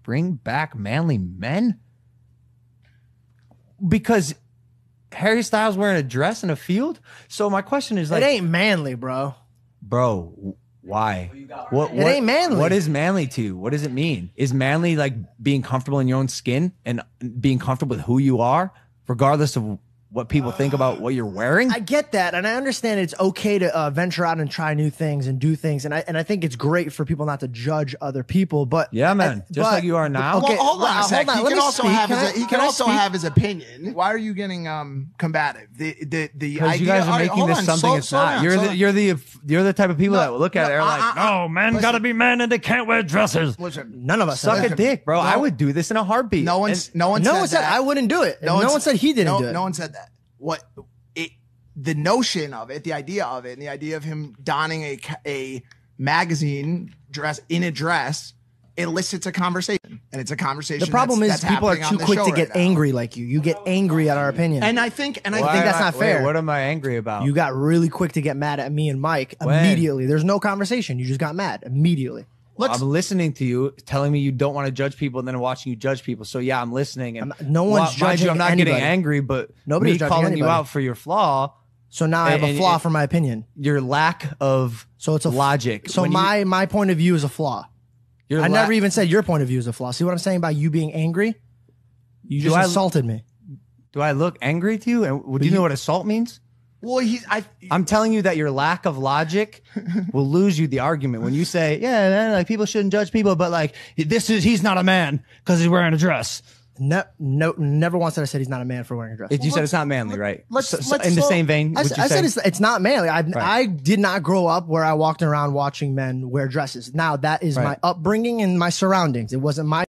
bring back manly men? Because Harry Styles wearing a dress in a field? So my question is like, it ain't manly, bro. Bro, why? What ain't manly. What is manly to you? What does it mean? Is manly like being comfortable in your own skin and being comfortable with who you are, regardless of what people think about what you're wearing? I get that, and I understand it's okay to venture out and try new things and do things, and I think it's great for people not to judge other people. But yeah, man, just like you are now. Okay, well, hold on a sec. Hold on. He can also have his opinion. Why are you getting combative? The Because you guys are making this something it's not. You're the type of people that will look at it and are like, no, men gotta be men and they can't wear dresses. None of us suck a dick, bro. I would do this in a heartbeat. No one said I wouldn't do it. No one said he didn't do it. No one said that. The notion of it, the idea of it, and the idea of him donning a magazine dress in a dress elicits a conversation, and it's a conversation. The problem is people are too quick to get angry like you. You get angry at our opinion, and I think that's not fair. Wait, what am I angry about? You got really quick to get mad at me and Mike immediately. There's no conversation. You just got mad immediately. I'm listening to you, telling me you don't want to judge people, and then watching you judge people. So yeah, I'm listening. And no one's judging. I'm not getting angry, but nobody's me calling you out for your flaw. So now I have a flaw for my opinion. Your lack of logic. So my point of view is a flaw. I never even said your point of view is a flaw. See what I'm saying about you being angry? You just insulted me. Do I look angry to you? And do you know what assault means? Well, I'm telling you that your lack of logic will lose you the argument when you say, yeah, man, like people shouldn't judge people, but like he's not a man because he's wearing a dress. No, never once did I said he's not a man for wearing a dress. You said it's not manly, right? In the same vein, I said it's not manly. I did not grow up where I walked around watching men wear dresses. Now that is my upbringing and my surroundings. It wasn't my